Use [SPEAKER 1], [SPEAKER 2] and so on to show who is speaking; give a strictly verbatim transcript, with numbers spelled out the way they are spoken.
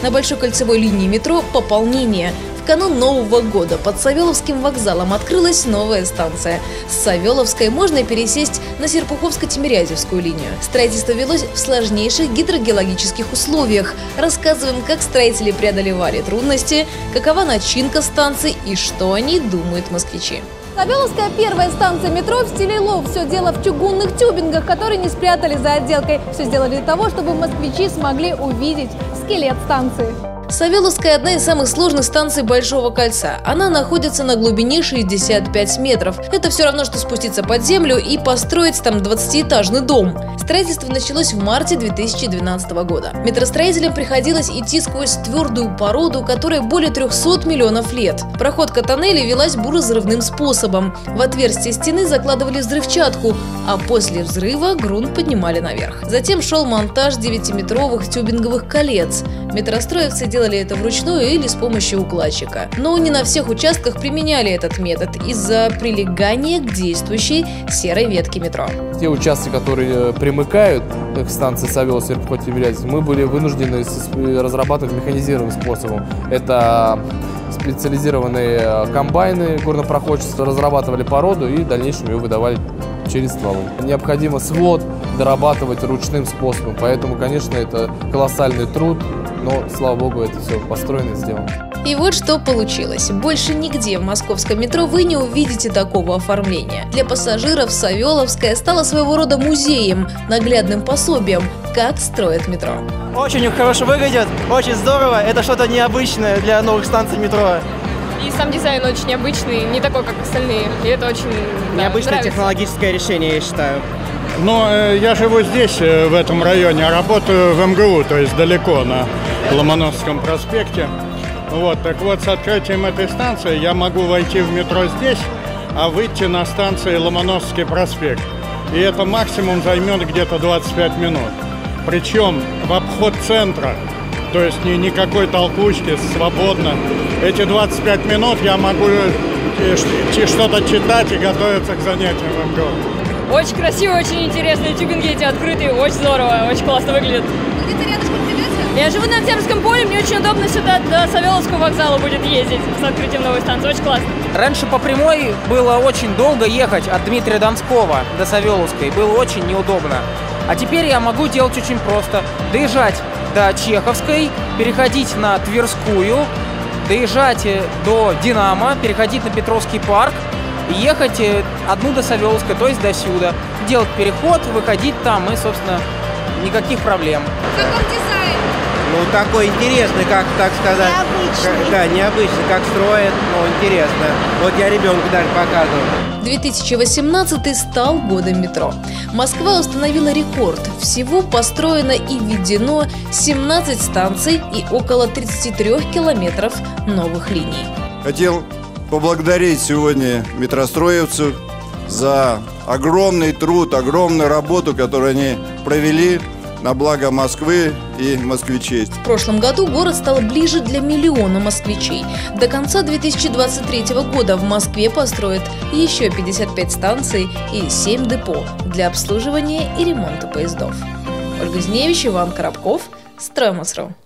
[SPEAKER 1] На большой кольцевой линии метро пополнение. В канун Нового года под Савеловским вокзалом открылась новая станция. С Савеловской можно пересесть на Серпуховско-Тимирязевскую линию. Строительство велось в сложнейших гидрогеологических условиях. Рассказываем, как строители преодолевали трудности, какова начинка станций и что о ней думают москвичи.
[SPEAKER 2] Савеловская – первая станция метро в стиле лов. Все дело в чугунных тюбингах, которые не спрятали за отделкой. Все сделали для того, чтобы москвичи смогли увидеть скелет станции.
[SPEAKER 1] Савеловская – одна из самых сложных станций Большого кольца. Она находится на глубине шестьдесят пять метров. Это все равно, что спуститься под землю и построить там двадцатиэтажный дом. Строительство началось в марте две тысячи двенадцатого года. Метростроителям приходилось идти сквозь твердую породу, которая более трёхсот миллионов лет. Проходка тоннелей велась буразрывным способом. В отверстие стены закладывали взрывчатку, а после взрыва грунт поднимали наверх. Затем шел монтаж девятиметровых тюбинговых колец. Метростроевцы делали это вручную или с помощью укладчика. Но не на всех участках применяли этот метод из-за прилегания к действующей серой ветке метро.
[SPEAKER 3] Те участки, которые примыкают к станции Савелово-Серпухов-Тимирязев, мы были вынуждены разрабатывать механизированным способом. Это специализированные комбайны горнопроходчества разрабатывали породу и в дальнейшем ее выдавали через стволы. Необходимо свод дорабатывать ручным способом, поэтому, конечно, это колоссальный труд, но, слава богу, это все построено и сделано.
[SPEAKER 1] И вот что получилось. Больше нигде в московском метро вы не увидите такого оформления. Для пассажиров Савеловская стала своего рода музеем, наглядным пособием, как строят метро.
[SPEAKER 4] Очень хорошо выглядит, очень здорово. Это что-то необычное для новых станций метро.
[SPEAKER 5] И сам дизайн очень необычный, не такой, как остальные. И это очень
[SPEAKER 4] необычное, да, технологическое решение, я считаю.
[SPEAKER 6] Но э, я живу здесь, э, в этом районе, а работаю в эм гэ у, то есть далеко, на Ломоносовском проспекте. Вот, так вот, с открытием этой станции я могу войти в метро здесь, а выйти на станции Ломоносовский проспект. И это максимум займет где-то двадцать пять минут. Причем в обход центра, то есть ни, никакой толкучки, свободно. Эти двадцать пять минут я могу что-то читать и готовиться к занятиям в эм гэ у.
[SPEAKER 5] Очень красиво, очень интересно. Тюбинги эти открытые, очень здорово, очень классно выглядит.
[SPEAKER 2] Где-то рядышком живете?
[SPEAKER 5] Я живу на Октябрьском поле, мне очень удобно сюда до Савеловского вокзала будет ездить с открытием новой станции, очень классно.
[SPEAKER 7] Раньше по прямой было очень долго ехать от Дмитрия Донского до Савеловской, было очень неудобно. А теперь я могу делать очень просто. Доезжать до Чеховской, переходить на Тверскую, доезжать до Динамо, переходить на Петровский парк, и ехать одну до Савеловской, то есть до сюда. Делать переход, выходить там и, собственно, никаких проблем.
[SPEAKER 2] Как вам дизайн?
[SPEAKER 4] Ну, такой интересный, как, так сказать.
[SPEAKER 2] Необычный.
[SPEAKER 4] Да, необычный, как строят, но интересно. Вот я ребенку даже показывал.
[SPEAKER 1] две тысячи восемнадцатый стал годом метро. Москва установила рекорд. Всего построено и введено семнадцать станций и около тридцати трёх километров новых линий.
[SPEAKER 8] Хотел поблагодарить сегодня метростроевцев за огромный труд, огромную работу, которую они провели на благо Москвы и москвичей.
[SPEAKER 1] В прошлом году город стал ближе для миллиона москвичей. До конца две тысячи двадцать третьего года в Москве построят еще пятьдесят пять станций и семь депо для обслуживания и ремонта поездов. Ольга Зневич, Иван Коробков, Строймосру.